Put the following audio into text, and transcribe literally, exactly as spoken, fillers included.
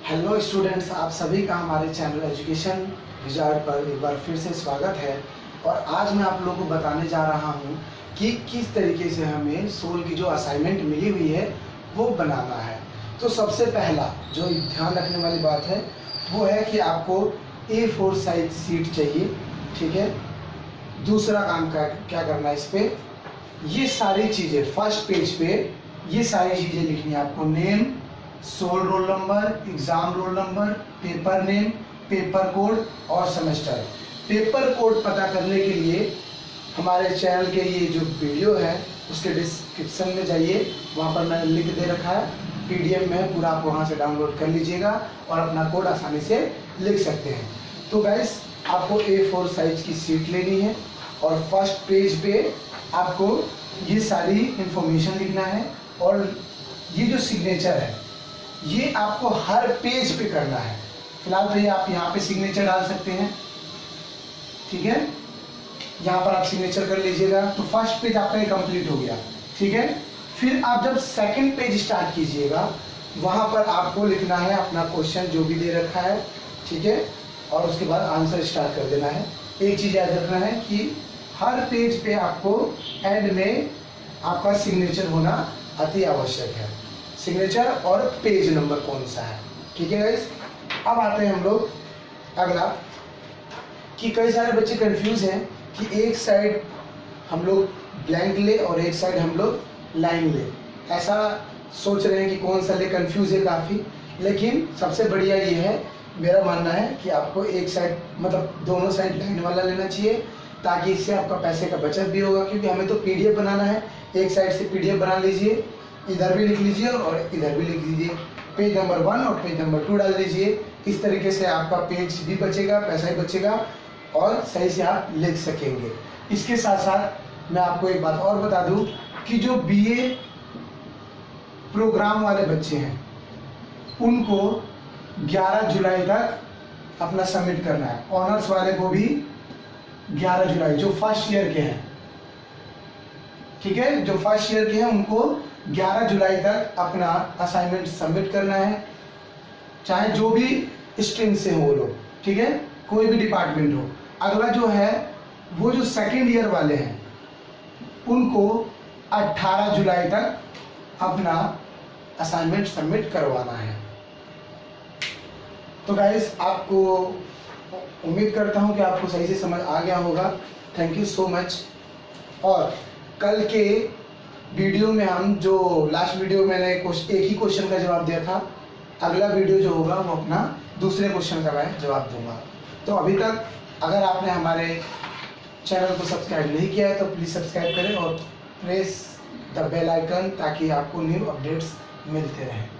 Hello students, आप सभी का हमारे चैनल एजुकेशन विजार्ड पर एक बार फिर से स्वागत है। और आज मैं आप लोगों को बताने जा रहा हूं कि किस तरीके से हमें सोल की जो असाइनमेंट मिली हुई है वो बनाना है। तो सबसे पहला जो ध्यान रखने वाली बात है वो है कि आपको ए फोर साइज सीट चाहिए, ठीक है। दूसरा काम क्या क्या करना है, इस पर ये सारी चीज़ें फर्स्ट पेज पे ये सारी चीज़ें लिखनी है आपको। Name, sole roll number, exam roll number, paper name, paper code और सेमेस्टर। पेपर कोड पता करने के लिए हमारे चैनल के ये जो वीडियो है उसके डिस्क्रिप्शन में जाइए, वहाँ पर मैंने लिंक दे रखा है पीडीएफ में, पूरा आप वहाँ से डाउनलोड कर लीजिएगा और अपना कोड आसानी से लिख सकते हैं। तो गाइस, आपको ए फोर साइज की सीट लेनी है और फर्स्ट पेज पे आपको ये सारी इंफॉर्मेशन लिखना है। और ये जो सिग्नेचर है ये आपको हर पेज पे करना है। फिलहाल तो ये आप यहाँ पे सिग्नेचर डाल सकते हैं, ठीक है। यहाँ पर आप सिग्नेचर कर लीजिएगा। तो फर्स्ट पेज आपका ये कंप्लीट हो गया, ठीक है। फिर आप जब सेकंड पेज स्टार्ट कीजिएगा वहाँ पर आपको लिखना है अपना क्वेश्चन जो भी दे रखा है, ठीक है। और उसके बाद आंसर स्टार्ट कर देना है। एक चीज़ याद रखना है कि हर पेज पे आपको एंड में आपका सिग्नेचर होना अति आवश्यक है। सिग्नेचर और पेज नंबर कौन सा है, ठीक है गाइस। अब आते हैं हम लोग अगला कि कई सारे बच्चे कंफ्यूज हैं कि एक साइड हम लोग ब्लैंक ले और एक साइड हम लोग लाइन ले। ऐसा सोच रहे हैं कि कौन सा ले, कंफ्यूज है काफ़ी। लेकिन सबसे बढ़िया ये है, मेरा मानना है कि आपको एक साइड मतलब दोनों साइड लाइन वाला लेना चाहिए, ताकि इससे आपका पैसे का बचत भी होगा। क्योंकि हमें तो पीडीएफ बनाना है, एक साइड से पीडीएफ बना लीजिए, इधर भी लिख लीजिए और इधर भी लिख लीजिए। पेज नंबर वन और पेज नंबर टू डाल दीजिए। इस तरीके से आपका पेज भी बचेगा, पैसा भी बचेगा और सही से आप लिख सकेंगे। इसके साथ साथ मैं आपको एक बात और बता दूं कि जो बीए प्रोग्राम वाले बच्चे हैं उनको ग्यारह जुलाई तक अपना सबमिट करना है। ऑनर्स वाले को भी ग्यारह जुलाई, जो फर्स्ट ईयर के हैं, ठीक है, जो फर्स्ट ईयर के हैं उनको ग्यारह जुलाई तक अपना असाइनमेंट सबमिट करना है, चाहे जो भी स्ट्रीम से हो लोग, ठीक है, कोई भी डिपार्टमेंट हो। अगला जो है वो जो सेकेंड ईयर वाले हैं उनको अठारह जुलाई तक अपना असाइनमेंट सबमिट करवाना है। तो गाइस, आपको उम्मीद करता हूं कि आपको सही से समझ आ गया होगा। Thank you so much. और कल के वीडियो में हम जो लास्ट वीडियो मैंने एक ही क्वेश्चन का जवाब दिया था, अगला वीडियो जो होगा वो अपना दूसरे क्वेश्चन का मैं जवाब दूंगा। तो अभी तक अगर आपने हमारे चैनल को सब्सक्राइब नहीं किया है तो प्लीज़ सब्सक्राइब करें और प्रेस द बेल आइकन, ताकि आपको न्यू अपडेट्स मिलते रहें।